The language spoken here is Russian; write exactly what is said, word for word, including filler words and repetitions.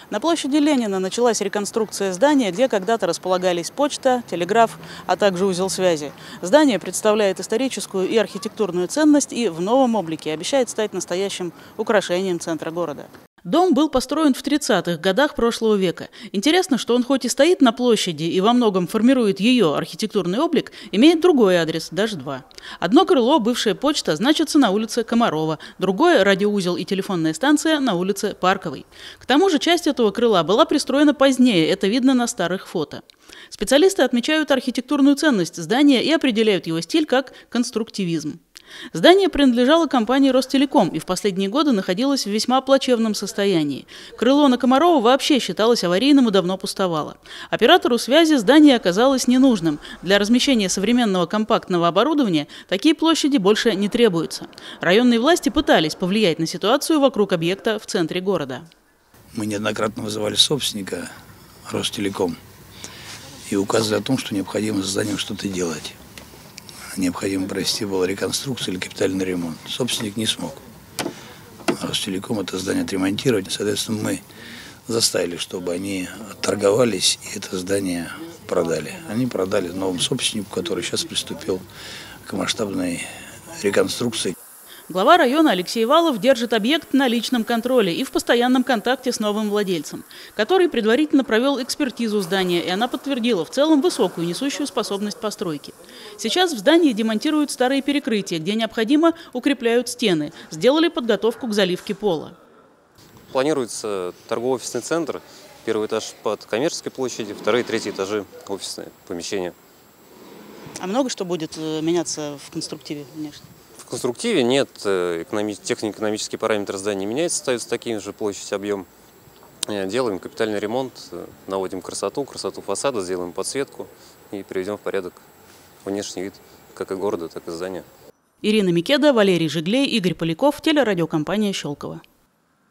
На площади Ленина началась реконструкция здания, где когда-то располагались почта, телеграф, а также узел связи. Здание представляет историческую и архитектурную ценность и в новом облике обещает стать настоящим украшением центра города. Дом был построен в тридцатых годах прошлого века. Интересно, что он хоть и стоит на площади и во многом формирует ее архитектурный облик, имеет другой адрес, даже два. Одно крыло, бывшая почта, значится на улице Комарова, другое, радиоузел и телефонная станция, на улице Парковой. К тому же часть этого крыла была пристроена позднее, это видно на старых фото. Специалисты отмечают архитектурную ценность здания и определяют его стиль как конструктивизм. Здание принадлежало компании «Ростелеком» и в последние годы находилось в весьма плачевном состоянии. Крыло на Комарова вообще считалось аварийным и давно пустовало. Оператору связи здание оказалось ненужным. Для размещения современного компактного оборудования такие площади больше не требуются. Районные власти пытались повлиять на ситуацию вокруг объекта в центре города. Мы неоднократно вызывали собственника «Ростелеком» и указывали о том, что необходимо с зданием что-то делать. Необходимо провести была реконструкция или капитальный ремонт. Собственник не смог. Ростелеком это здание отремонтировать. Соответственно, мы заставили, чтобы они торговались и это здание продали. Они продали новому собственнику, который сейчас приступил к масштабной реконструкции. Глава района Алексей Валов держит объект на личном контроле и в постоянном контакте с новым владельцем, который предварительно провел экспертизу здания, и она подтвердила в целом высокую несущую способность постройки. Сейчас в здании демонтируют старые перекрытия, где необходимо укрепляют стены, сделали подготовку к заливке пола. Планируется торгово-офисный центр, первый этаж под Коммерческой площади, вторые и третьи этажи офисные помещения. А много что будет меняться в конструктиве внешне? В конструктиве нет, технико-экономические параметры здания меняются, остаются такими же, площадь, объем. Делаем капитальный ремонт, наводим красоту, красоту фасада, сделаем подсветку и приведем в порядок внешний вид как и города, так и здания. Ирина Микеда, Валерий Жиглей, Игорь Поляков, телерадиокомпания «Щелково».